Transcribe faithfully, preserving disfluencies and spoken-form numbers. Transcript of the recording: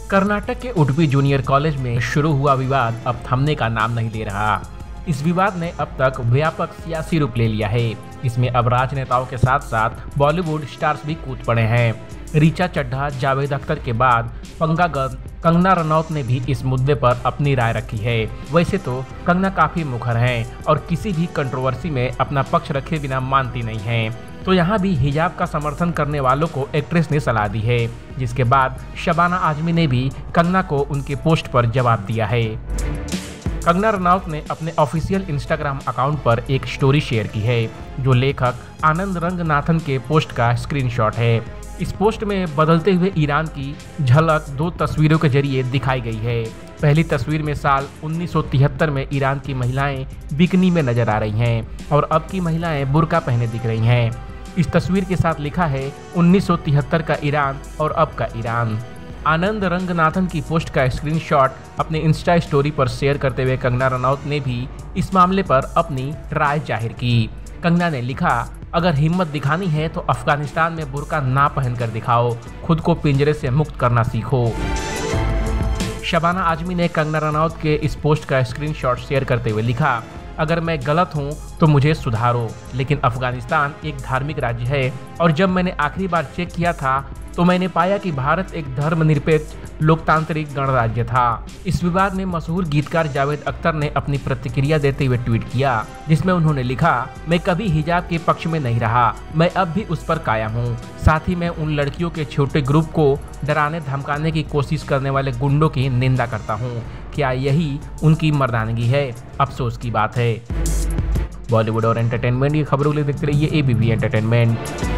कर्नाटक के Udupi junior college में शुरू हुआ विवाद अब थमने का नाम नहीं ले रहा। इस विवाद ने अब तक व्यापक सियासी रूप ले लिया है। इसमें अब राजनेताओं के साथ साथ बॉलीवुड स्टार्स भी कूद पड़े हैं। ऋचा चड्ढा, जावेद अख्तर के बाद पंगागर्ल कंगना रनौत ने भी इस मुद्दे पर अपनी राय रखी है। वैसे तो कंगना काफी मुखर हैं और किसी भी कंट्रोवर्सी में अपना पक्ष रखे बिना मानती नहीं हैं। तो यहाँ भी हिजाब का समर्थन करने वालों को एक्ट्रेस ने सलाह दी है, जिसके बाद शबाना आजमी ने भी कंगना को उनके पोस्ट पर जवाब दिया है। कंगना रनौत ने अपने ऑफिशियल इंस्टाग्राम अकाउंट पर एक स्टोरी शेयर की है, जो लेखक आनंद रंगनाथन के पोस्ट का स्क्रीनशॉट है। इस पोस्ट में बदलते हुए ईरान की झलक दो तस्वीरों के जरिए दिखाई गई है। पहली तस्वीर में साल उन्नीस सौ तिहत्तर में ईरान की महिलाएं बिकनी में नजर आ रही हैं और अब की महिलाएं बुर्का पहने दिख रही हैं। इस तस्वीर के साथ लिखा है उन्नीस सौ तिहत्तर का ईरान और अब का ईरान। आनंद रंगनाथन की पोस्ट का स्क्रीनशॉट अपने इंस्टा स्टोरी पर शेयर करते हुए कंगना रनौत ने भी इस मामले पर अपनी राय जाहिर की। कंगना ने लिखा, अगर हिम्मत दिखानी है तो अफगानिस्तान में बुर्का ना पहनकर दिखाओ, खुद को पिंजरे से मुक्त करना सीखो। शबाना आजमी ने कंगना रनौत के इस पोस्ट का स्क्रीनशॉट शेयर करते हुए लिखा, अगर मैं गलत हूं तो मुझे सुधारो, लेकिन अफगानिस्तान एक धार्मिक राज्य है और जब मैंने आखिरी बार चेक किया था तो मैंने पाया कि भारत एक धर्मनिरपेक्ष लोकतांत्रिक गणराज्य था। इस विवाद में मशहूर गीतकार जावेद अख्तर ने अपनी प्रतिक्रिया देते हुए ट्वीट किया, जिसमें उन्होंने लिखा, मैं कभी हिजाब के पक्ष में नहीं रहा, मैं अब भी उस पर कायम हूँ। साथ ही मैं उन लड़कियों के छोटे ग्रुप को डराने धमकाने की कोशिश करने वाले गुंडों की निंदा करता हूँ। क्या यही उनकी मर्दानगी है? अफसोस की बात है। बॉलीवुड और एंटरटेनमेंट की खबरों के लिए देखते रहिए एबीपी एंटरटेनमेंट।